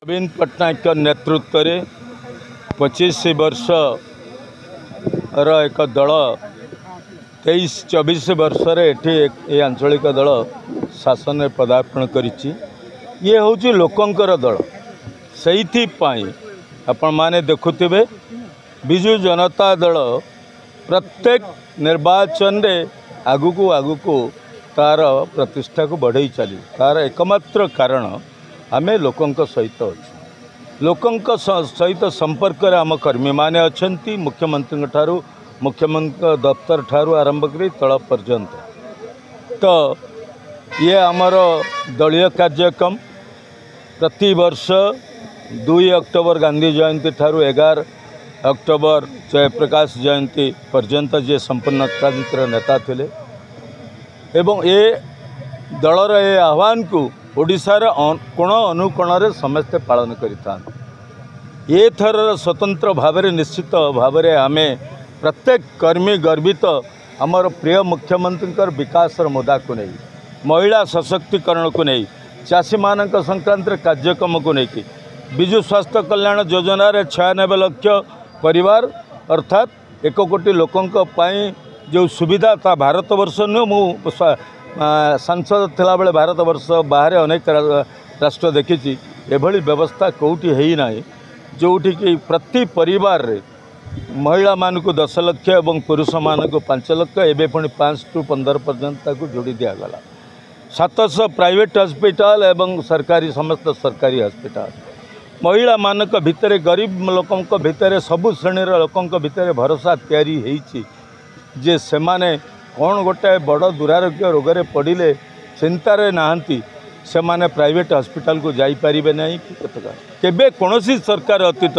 नवीन पट्टनायक नेतृत्व में 25 वर्ष एक दल 23-24 वर्ष ये आंचलिक दल शासन में पदार्पण करिछि। ये हूँ लोकंकर दल से आपण माने देखुथिबे बिजु जनता दल प्रत्येक निर्वाचन रे आगुकू आगुकू तार प्रतिष्ठा को बढ़ई चली तार एकमात्र कारण आमे लोकंक सहित अच्छु। लोकंक सहित संपर्क रे आम कर्मी माने अछंती मुख्यमंत्री ठारू मुख्यमंत्री दफ्तर ठारू आरंभ करी तल पर्यंत। तो ये आमर दलीय कार्यक्रम प्रति वर्ष 2 अक्टोबर गांधी जयंती ठारू 11 अक्टोबर जयप्रकाश जयंती पर्यंत जे संपन्न क्रांतिर नेता थिले एवं ये दलर ये आह्वान को ओडिशार कोण अनुकोण रे समस्ते पालन करिता। ये थर स्वतंत्र भाव निश्चित भाव आमे प्रत्येक कर्मी गर्वित आमर प्रिय मुख्यमंत्री विकास मुद्दा को नहीं महिला सशक्तिकरण को नहीं चाषी मान संक्रांत कार्यक्रम को नहीं विजु स्वास्थ्य कल्याण योजना रे 96 लाख परिवार अर्थात 1 कोटी लोकों जो सुविधा ता भारत वर्ष नुह मु सांसद थिला बेले भारत वर्ष बाहर अनेक राष्ट्र देखी एभली व्यवस्था कौटी है ना जोठी कि प्रति परिवार रे महिला मान को 10 लाख और पुरुष मान को 5 लाख एवं पुणी 5 टू 15 पर्यंत जोड़ी दिगला 700 प्राइवेट हॉस्पिटल एवं सरकारी समस्त सरकारी हॉस्पिटल महिला मानक भितर गरीब लोकों भितर सबु श्रेणी लोकों भितर भरोसा तैयारी होईची जे से माने कौन गोटे बड़ दुरारोग्य रोग पड़े चिंतार नहांती से माने प्राइवेट हॉस्पिटल को जाई परिबे नहीं केबे कौनसी सरकार अतीत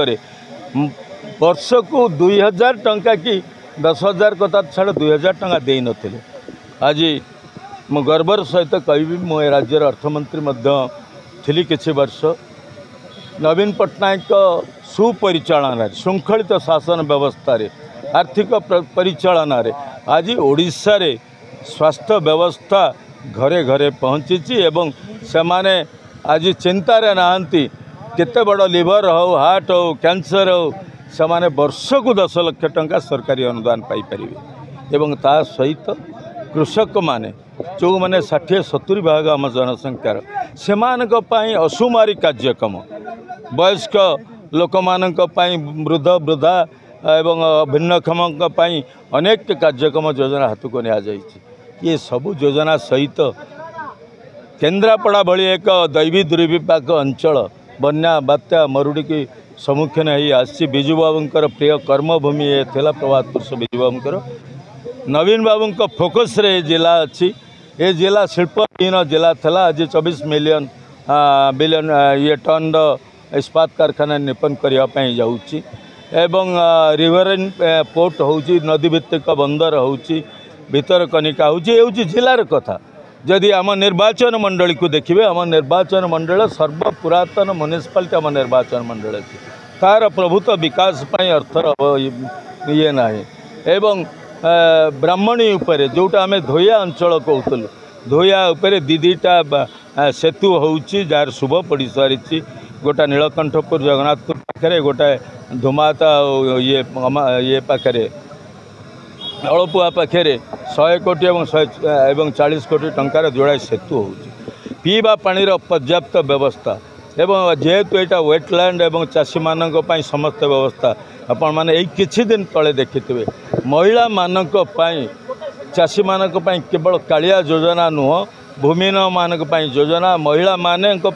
वर्ष को 2000 टंका कि 10,000 कथा छाड़ 2000 टंका दे नथिले। आज मु गर्वर सहित कहि मो राज्यर अर्थमंत्री थी किछि वर्ष नवीन पट्टनायक सुपरिचालन श्रृंखलित शासन व्यवस्था आर्थिक परिचालन आज ओडिशा रे स्वास्थ्य व्यवस्था घरे घरे पहुँची एवं से माने आज चिंतार नहांती केते बड़ लिवर हो हार्ट हो कैंसर हो से माने वर्ष को 10 लाख टंका सरकारी अनुदान पाई परिबे एवं ता सहित कृषक माने जो माने 60-70 भाग आम जनसंख्यार से असुमारी कार्यक्रम वयस्क लोक मानक वृद्ध वृद्धा एवं भिन्नक्षम अनेक कार्यक्रम योजना हाथ को ये सबु योजना सहित केन्द्रापड़ा भली एक दैवी दुर्विपाक अंचल बन्या बात्या मरुड़ी की सम्मुखीन हो बिजु बाबूंकर प्रिय कर्मभूमि ये थिला प्रभात पुरुष बिजु बाबूंकर नवीन बाबू फोकस रे जिला अच्छी ये जिला शिल्पहीन जिला था। आज 24 बिलियन ये टन इस्पात कारखाना निपन करने जाऊँगी एवं रिवरन पोर्ट होची नदी भित्तिक बंदर होची भितरकनिका होची ये जिलार कथा। जदि आम निर्वाचन मंडली को देखिए आम निर्वाचन मंडल सर्वपुरातन म्युनिसिपालिटी आम निर्वाचन मंडल अच्छी तार प्रभुत्व विकास पाई अर्थर ये ना एवं ब्राह्मणी उपरे जोटा आम धोया अंचल कहूँ धोया उपरे दीटा सेतु होची जार शुभ पड़ सारी गोटा नीलकंठपुर जगन्नाथपुर पाखे गोटा धुमाता ये पाखे अड़पुआ पाखे 100 कोटी और 40 कोटी टंकार जोड़ा सेतु हो पीवा पानीर पर्याप्त व्यवस्था एवं जेहेतु यहाँ वेटलैंड एवं चाषी मानक समस्त व्यवस्था आपण मैंने यही किछि दिन तले देखिथे महिला मानक चाषी मानक केवल कालिया योजना नुह भूमिहीन मानक योजना महिला मानक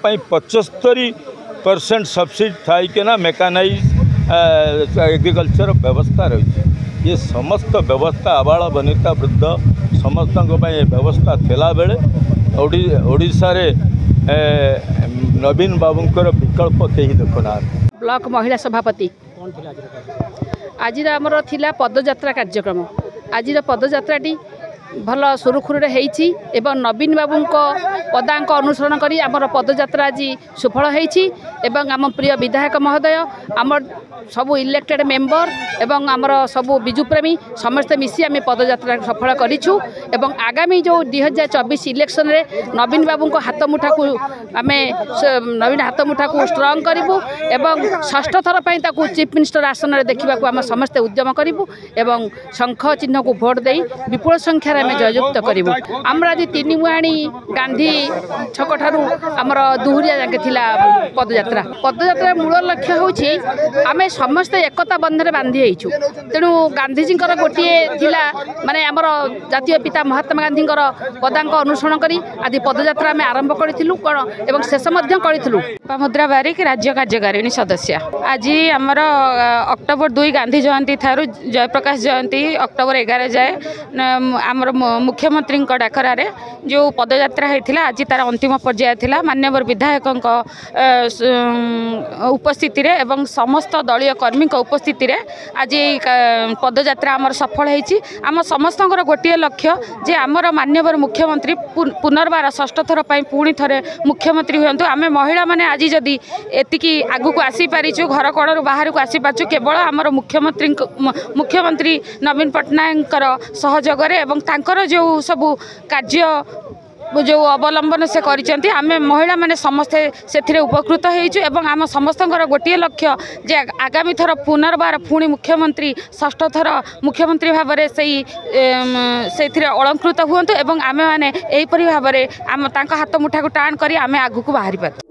75% सब्सिडी थाई कि ना मेकानाइज एग्रीकल्चर व्यवस्था रही ये समस्त व्यवस्था आबाल बनिता वृद्ध समस्त व्यवस्था थिला बेले ओडिशा रे नवीन बाबूंकर विकल्प कहीं देखना। ब्लॉक महिला सभापति आज आमर थिला पदयात्रा कार्यक्रम आज पदयात्राटी भल सुरुखुरे होईछि एवं नवीन बाबूंक पदांक अनुसरण करी आमर पदयात्रा आज सुफल होईछि एवं आम प्रिय विधायक महोदय आम सबू इलेक्टेड मेंबर एवं आमर सबू बिजुप्रेमी समस्ते मिसी आम पदयात्रा सफल करिछु एवं आगामी जो 2024 इलेक्शन रे नवीन बाबूंक हाथ मुठा को आम नवीन हाथ मुठा को स्ट्रंग करूँ एवं षष्ठ थर पर ताकू चीफ मिनिस्टर आसन में देखा आम समस्ते उद्यम करूँ एवं शंख चिन्ह को भोट दे विपुल संख्यार आम जययुक्त करूँ आमर आज तीनिमुहाणी गांधी छक ठारू आमर दुहरिया जाके थिला पदयात्रा मूल लक्ष्य होछि आमे समस्ते एकता बंधन बांधी होइछु तेणु गांधीजी गोटे थिला माने आमर जातीय पिता महात्मा गांधी पदांक अनुसरण करी आदि पदयात्रा आम आरंभ करूँ कौन एवं शेष करूँ। मुद्रा बारिक राज्य कार्यकारिणी सदस्य आज आमर अक्टोबर 2 गांधी जयंती थारू जयप्रकाश जयंती अक्टोबर 11 जाए आमर मुख्यमंत्री डाकरारे जो पदयात्रा होता आज तार अंतिम पर्याय थिला मान्यवर विधायक उपस्थिति रे एवं समस्त दलीय कर्मी उपस्थिति रे आज पदयात्रा आमर सफल होईछि आम समस्त गोटे लक्ष्य जे आमर मान्यवर मुख्यमंत्री पुनर्बार षष्ठ थर पुणी थे मुख्यमंत्री हुंतु आम महिला माने आज जदि एतिकी आगु को आसी पारिछु घर कोणरू बाहर को आसी पारिछु केवल आमर मुख्यमंत्री नवीन पट्टनायक सहयोग एवं तांकर जो सबू कार्य जो अवलंबन से करिसेंती आमे महिला माने समस्ते सेथिरे उपकृत होइछु एवं आम समस्त गोटे लक्ष्य जे आगामी थर पुनर्बार पुणी मुख्यमंत्री षष्ठ थर मुख्यमंत्री भाव से अलंकृत हुंतु एवं आमे माने एहिपरि भाव आम तांका हाथ मुठा को टाण करी आमे आगु को बाहरी पात।